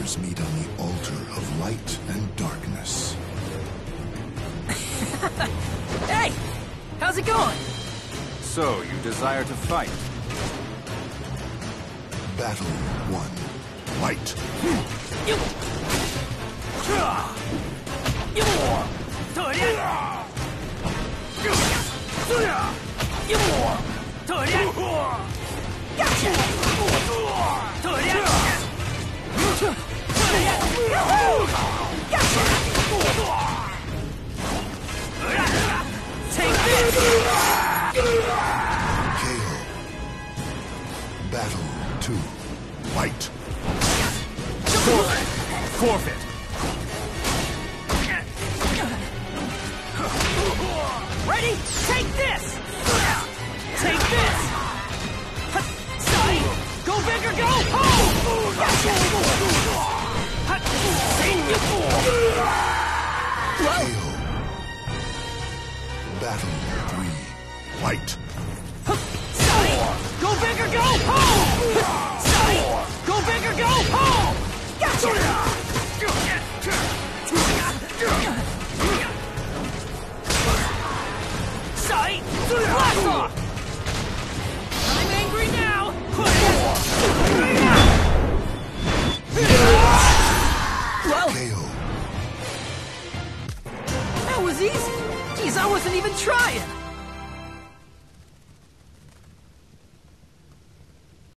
warriors meet on the altar of light and darkness. Hey! How's it going? So, you desire to fight? Battle 1. Fight. Take this! KO. Battle 2. Fight. Forfeit! Ready? Take this! Take this! Side! Go big or go home! KO. Battle 3. Fight. Side! Go big or go home! Side! Go big or go home! Gotcha! Sight! Blast off! I'm angry now! Well, KO. that was easy. Geez, I wasn't even trying.